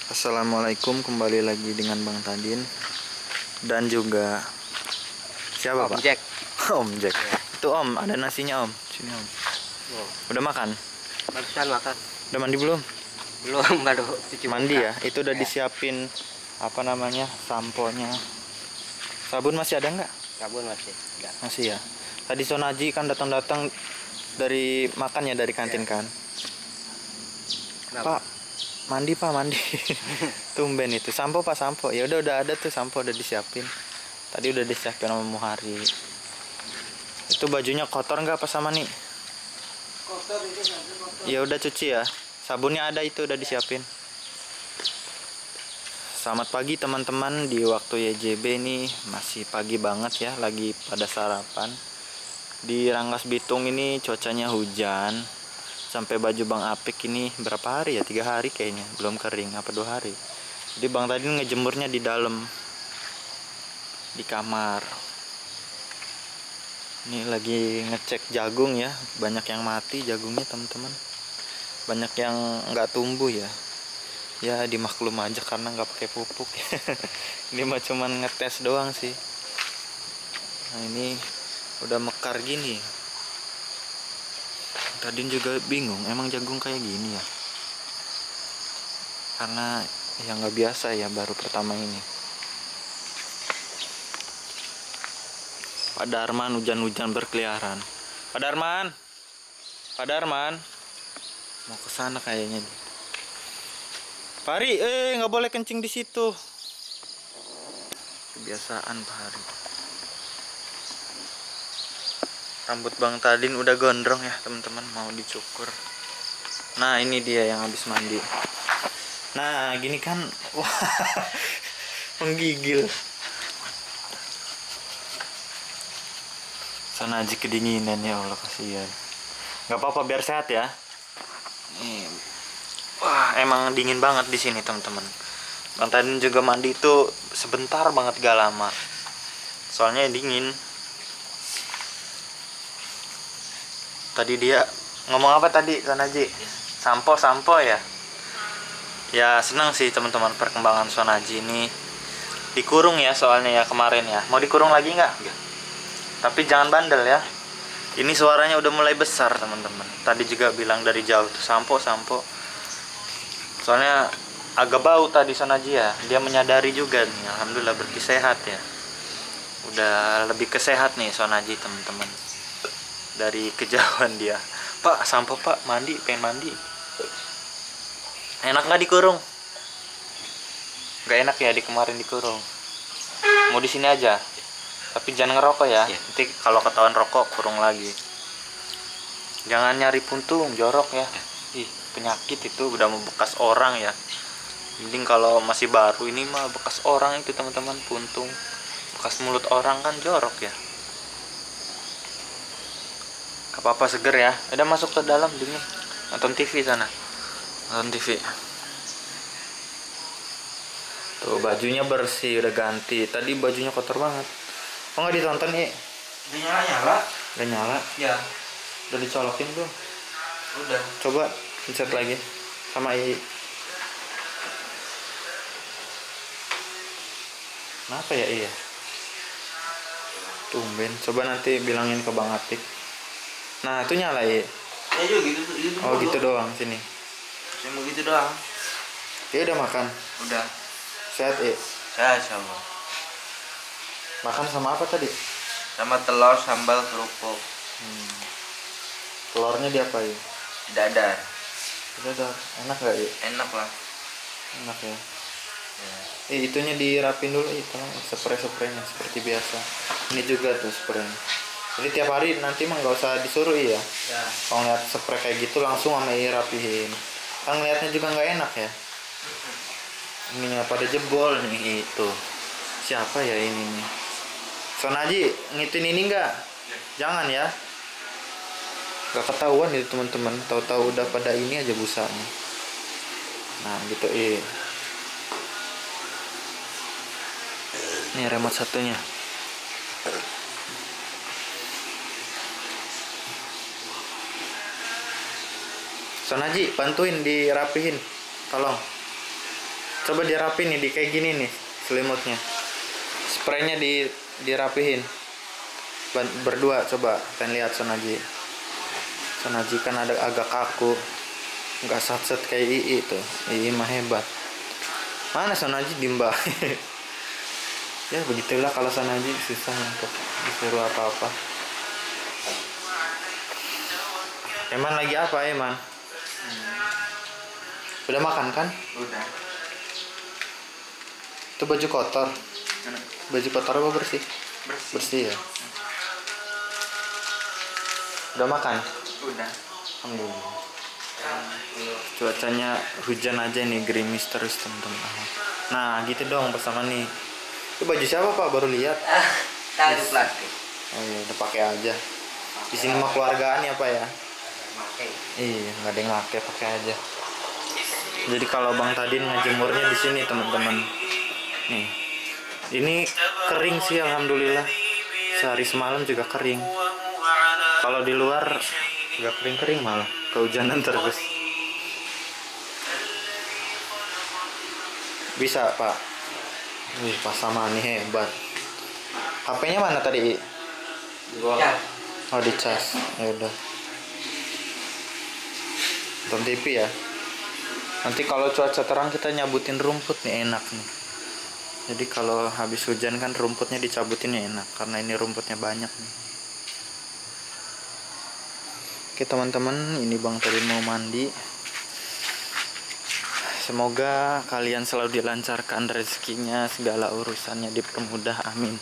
Assalamualaikum, kembali lagi dengan Bang Tadin dan juga siapa Om Pak? Jack. Om Jack. Itu Om, ada nasinya Om. Sini Om. Udah makan? Barusan makan. Udah mandi belum? Belum, baru cuci Mandi muka. ya. Itu udah Ya. disiapin apa namanya? Samponya. Sabun masih ada nggak? Sabun masih ada. Masih ya. Tadi Sonaji kan datang-datang dari makan ya, dari kantin kan. Kenapa? Pak, mandi Pak, mandi. Tumben itu. Sampo Pak, sampo. Ya udah ada tuh, sampo udah disiapin. Tadi udah disiapin sama Muhari. Itu bajunya kotor nggak pas sama nih? Kotor itu sampai kotor. Ya udah cuci ya. Sabunnya ada, itu udah disiapin. Selamat pagi teman-teman, di waktu YJB nih masih pagi banget ya, lagi pada sarapan. Di Rangkas Bitung ini cuacanya hujan. Sampai baju Bang Apik ini berapa hari ya? 3 hari kayaknya, belum kering apa 2 hari. Jadi Bang tadi ngejemurnya di dalam, di kamar. Ini lagi ngecek jagung ya, banyak yang mati jagungnya teman-teman, banyak yang nggak tumbuh ya. Ya dimaklum aja karena nggak pakai pupuk. Ini mah cuman ngetes doang sih. Nah ini udah mekar gini. Tadi juga bingung, emang jagung kayak gini ya? Karena ya nggak biasa ya, baru pertama ini. Pak Darman hujan-hujan berkeliaran. Pak Darman, Pak Darman, mau ke sana kayaknya. Pak Hari, nggak boleh kencing di situ. Kebiasaan Pak Hari. Rambut Bang Tadin udah gondrong ya teman-teman, mau dicukur. Nah ini dia yang habis mandi. Nah gini kan, wah, menggigil. Sonaji kedinginan ya Allah, kasihan. Nggak apa-apa, biar sehat ya. Nih. Wah, emang dingin banget di sini teman-teman. Bang Tadin juga mandi itu sebentar banget, gak lama. Soalnya dingin. Tadi dia ngomong apa tadi Sonaji? Sampo ya. Ya senang sih teman-teman perkembangan Sonaji ini. Dikurung ya soalnya ya kemarin ya. Mau dikurung lagi nggak? Tapi jangan bandel ya. Ini suaranya udah mulai besar teman-teman. Tadi juga bilang dari jauh tuh sampo. Soalnya agak bau tadi Sonaji ya. Dia menyadari juga nih. Alhamdulillah berarti sehat ya. Udah lebih kesehat nih Sonaji teman-teman. Dari kejauhan dia. Pak sampo Pak, mandi, pengen mandi. Enak nggak dikurung? Nggak enak ya di kemarin dikurung. Mau di sini aja. Tapi jangan ngerokok ya. Nanti kalau ketahuan rokok kurung lagi. Jangan nyari puntung, jorok ya. Ih, penyakit itu udah membekas orang ya. Mending kalau masih baru, ini mah bekas orang itu teman-teman, puntung. Bekas mulut orang kan jorok ya. Gak apa-apa, seger ya. Udah masuk ke dalam dingin. Nonton TV sana. Nonton TV. Tuh bajunya bersih, udah ganti. Tadi bajunya kotor banget. Oh nggak ditonton ya? Udah nyala? Udah nyala? Ya. Udah dicolokin belum? Udah. Coba pencet lagi sama Kenapa ya iya? Tumben. Coba nanti bilangin ke Bang Atik. Nah itu nyala ya? Ya juga gitu. Oh gitu doang sini. Cuma gitu doang. Ya udah makan. Udah. Sehat ya? Saya sama. Makan sama apa tadi? Sama telur sambal kerupuk. Telurnya diapain? Dadar. Udah, enak gak ya? Enak lah. Enak ya. Ya. Itunya dirapin dulu, tolong spray-spraynya seperti biasa. Ini juga tuh spraynya. Jadi tiap hari nanti mah nggak usah disuruh ya. Ya. Kalau ngeliat spray kayak gitu langsung sama rapihin. Kan ngeliatnya juga nggak enak ya. Ininya pada jebol nih itu. Siapa ya ini nih? Sonaji ngitin ini nggak? Jangan ya. Gak ketahuan itu teman-teman. Tahu-tahu udah pada ini aja busanya. Nah gitu Ini remote satunya. Sonaji bantuin dirapihin, tolong. Coba dirapiin nih, di kayak gini nih selimutnya. Spraynya dirapihin. Berdua coba, pengen lihat Sonaji. Sonaji kan ada agak kaku, nggak satset kayak Ii tuh. Ii mah hebat. Mana Sonaji dimba? Ya begitulah kalau Sonaji, susah untuk disuruh apa-apa. Eman lagi apa Eman? Udah makan kan? Udah. Itu baju kotor. Baju kotor apa bersih? Bersih ya. Udah makan? Udah. Alhamdulillah. Cuacanya hujan aja nih, gerimis terus teman-teman. Nah gitu dong bersama nih. Itu baju siapa Pak? Baru lihat. Tali plastik. Oh iya, udah pakai aja. Di sini mah keluargaan ya Pak ya. Pakai. Iya, nggak ada yang pakai aja. Jadi kalau Bang Tadin ngejemurnya di sini teman-teman. Nih, ini kering sih alhamdulillah. Sehari semalam juga kering. Kalau di luar nggak kering-kering malah kehujanan terus. Bisa Pak. Wih, Pak sama nih hebat. HP-nya mana tadi? Ya. Oh, di cas. Ya udah. Nonton TV ya. Nanti kalau cuaca terang kita nyabutin rumput nih, enak nih. Jadi kalau habis hujan kan rumputnya dicabutin ya enak, karena ini rumputnya banyak nih. Oke teman-teman, ini Bang Tadin mau mandi. Semoga kalian selalu dilancarkan rezekinya, segala urusannya dipermudah, amin.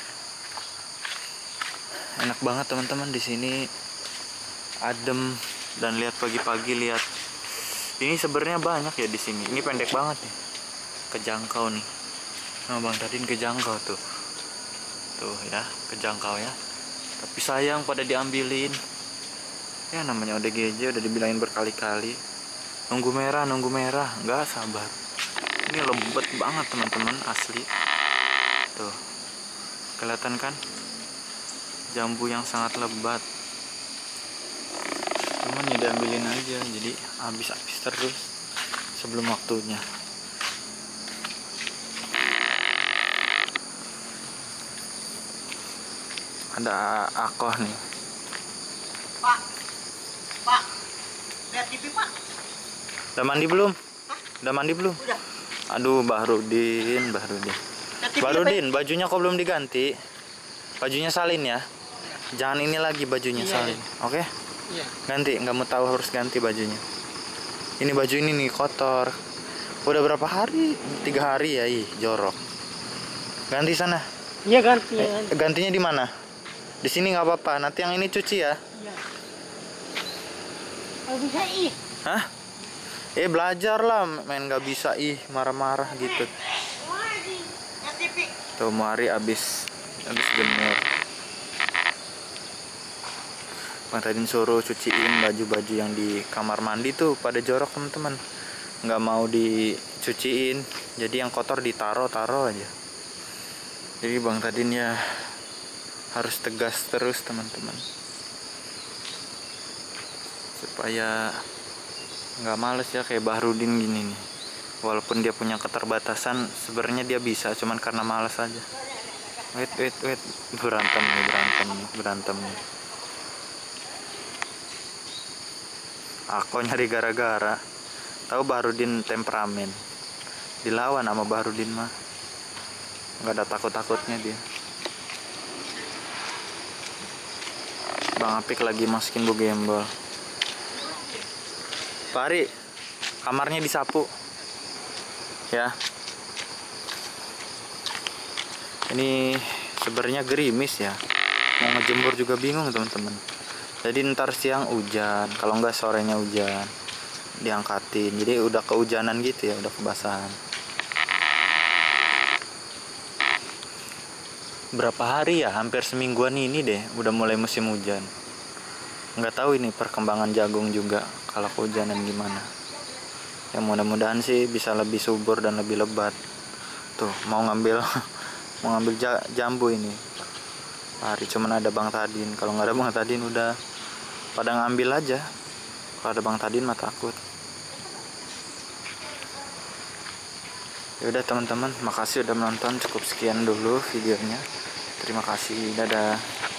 Enak banget teman-teman di sini, adem, dan lihat pagi-pagi lihat. Ini sebenarnya banyak ya di sini. Ini pendek banget nih, kejangkau nih. Nah Bang Tadin kejangkau tuh, ya kejangkau ya. Tapi sayang pada diambilin. Ya namanya ODGJ udah dibilangin berkali-kali. Nunggu merah, nggak sabar. Ini lembut banget teman-teman, asli. Tuh, kelihatan kan? Jambu yang sangat lebat. Cuman ya diambilin aja, jadi habis-habis terus sebelum waktunya. Ada akoh nih. Pak, lihat TV Pak. Udah mandi belum? Hah? Udah mandi belum? Udah. Aduh, Bahrudin. Lihat TV Bahrudin, bajunya kok belum diganti? Bajunya salin ya. Jangan ini lagi bajunya Iya, salin. Oke? Iya. Ganti, nggak mau tahu harus ganti bajunya. Ini baju ini nih kotor. Udah berapa hari? 3 hari ya, jorok. Ganti sana. Iya ganti ya. Gantinya di mana? Di sini nggak apa-apa. Nanti yang ini cuci ya. Iya. Oh bisa ih. Hah? Belajar lah, main nggak bisa marah-marah gitu. Lihat TV. Tuh Mari abis jemur. Bang Tadin suruh cuciin baju-baju yang di kamar mandi tuh pada jorok teman-teman. Nggak mau dicuciin, jadi yang kotor ditaro aja. Jadi Bang Tadin ya harus tegas terus teman-teman, supaya nggak males ya kayak Bahrudin gini nih. Walaupun dia punya keterbatasan, sebenarnya dia bisa, cuman karena males aja. Wait, berantem nih. Aku nyari gara-gara. Tahu Bahrudin temperamen, dilawan sama Bahrudin mah nggak ada takut-takutnya dia. Bang Apik lagi masukin bu gembol. Pak Ari, kamarnya disapu ya. Ini sebenarnya gerimis ya, mau ngejemur juga bingung teman-teman. Jadi ntar siang hujan, kalau nggak sorenya hujan, diangkatin. Jadi udah kehujanan gitu ya, udah kebasahan. Berapa hari ya, hampir semingguan ini deh udah mulai musim hujan. Nggak tahu ini perkembangan jagung juga kalau kehujanan gimana. Ya mudah-mudahan sih bisa lebih subur dan lebih lebat. Tuh mau ngambil jambu ini hari, cuman ada Bang Tadin. Kalau nggak ada Bang Tadin udah pada ngambil aja. Kalau ada Bang Tadin mah takut. Ya udah teman-teman, makasih udah menonton. Cukup sekian dulu videonya. Terima kasih. Dadah.